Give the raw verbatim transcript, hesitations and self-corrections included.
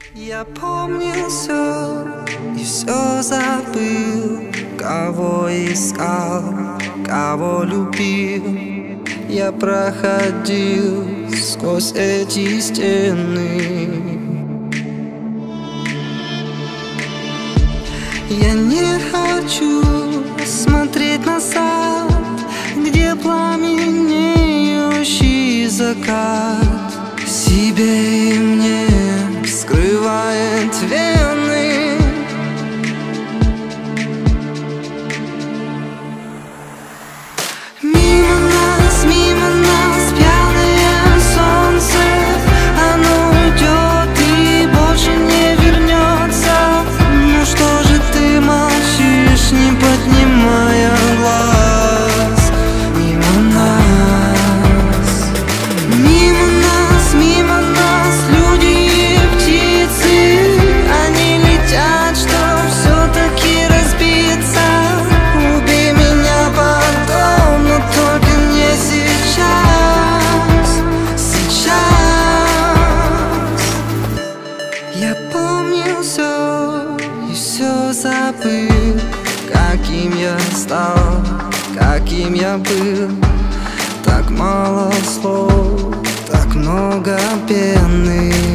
Я помнил все и все забыл, кого искал, кого любил. Я проходил сквозь эти стены. Я не хочу смотреть назад, где пламенеющий закат себе и мне вскрывает вены. Мимо нас, мимо нас пьяное солнце, оно уйдет и больше не вернется. Ну что же ты молчишь, не поднимая глаз? Мимо нас, мимо нас, мимо нас люди и птицы, они летят, чтоб все-таки разбиться. Убей меня потом, но только не сейчас, сейчас. Я помнил все и все забыл, каким я стал, каким я был. Так мало слов, так много пены.